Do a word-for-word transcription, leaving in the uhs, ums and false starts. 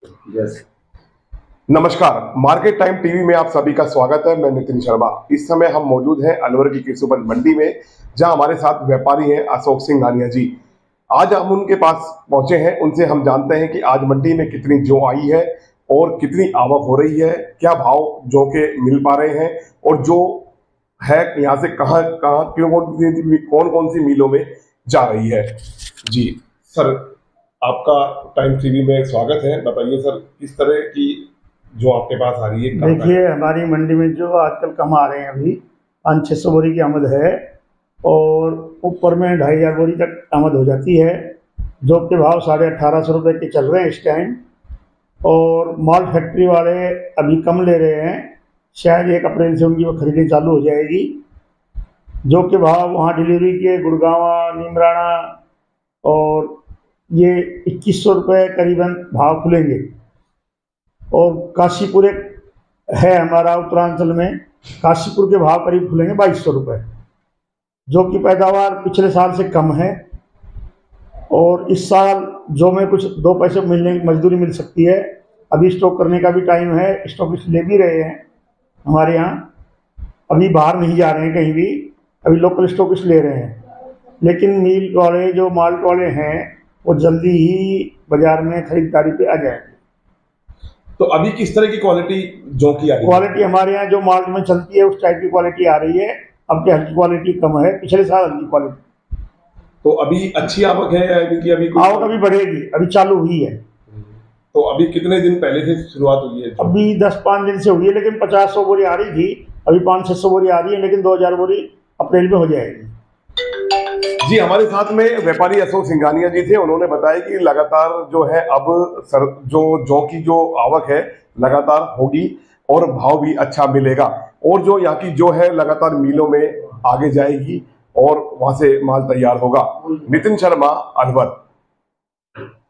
Yes. नमस्कार, market time TV में आप सभी का स्वागत है। मैं नितिन शर्मा। इस समय हम मौजूद हैं अलवर की कृषि उपज मंडी में, जहां हमारे साथ व्यापारी हैं अशोक सिंघानिया जी। आज हम उनके पास पहुंचे हैं, उनसे हम जानते हैं कि आज मंडी में कितनी जौ आई है और कितनी आवक हो रही है, क्या भाव जौ के मिल पा रहे हैं और जो है यहाँ से कहाँ कहाँ क्यों कौन कौन सी मिलों में जा रही है। जी सर, आपका टाइम टीवी में स्वागत है। बताइए सर, किस तरह की जो आपके पास आ रही है? देखिए, हमारी मंडी में जो आजकल कम आ रहे हैं, अभी पाँच छः सौ बोरी की आमद है और ऊपर में ढाई हज़ार बोरी तक आमद हो जाती है। जो के भाव साढ़े अट्ठारह सौ रुपये के चल रहे हैं इस टाइम। और माल फैक्ट्री वाले अभी कम ले रहे हैं, शायद एक अप्रैल से उनकी वो खरीदी चालू हो जाएगी। जो के भाव वहाँ डिलीवरी के गुड़गांव, नीमराना और ये इक्कीस सौ रुपये करीबन भाव खुलेंगे। और काशीपुर एक है हमारा उत्तरांचल में, काशीपुर के भाव करीब खुलेंगे बाईस सौ रुपये। जो कि पैदावार पिछले साल से कम है और इस साल जो में कुछ दो पैसे मिलने की मजदूरी मिल सकती है। अभी स्टॉक करने का भी टाइम है, स्टॉकिस्ट ले भी रहे हैं हमारे यहाँ। अभी बाहर नहीं जा रहे हैं कहीं भी, अभी लोकल स्टॉकिस्ट ले रहे हैं। लेकिन मिल वाले जो माल वाले हैं वो जल्दी ही बाजार में खरीदारी पे आ जाएंगे। तो अभी किस तरह की क्वालिटी जौ की आ रही है? क्वालिटी हमारे यहाँ जो मार्केट में चलती है उस टाइप की क्वालिटी आ रही है। अब की हल्की क्वालिटी कम है, पिछले साल हल्की क्वालिटी। तो अभी अच्छी आवक है यानी कि अभी आवक अभी बढ़ेगी, अभी चालू हुई है। तो अभी कितने दिन पहले से शुरुआत हुई है? अभी दस पाँच दिन से हुई है, लेकिन पचास सौ बोरी आ रही थी, अभी पाँच छः सौ बोरी आ रही है, लेकिन दो हजार बोरी अप्रैल में हो जाएगी। जी, हमारे साथ में व्यापारी अशोक सिंघानिया जी थे। उन्होंने बताया कि लगातार जो है अब सर जो जौ की जो आवक है लगातार होगी और भाव भी अच्छा मिलेगा और जो यहाँ की जो है लगातार मिलों में आगे जाएगी और वहां से माल तैयार होगा। नितिन शर्मा, अलवर।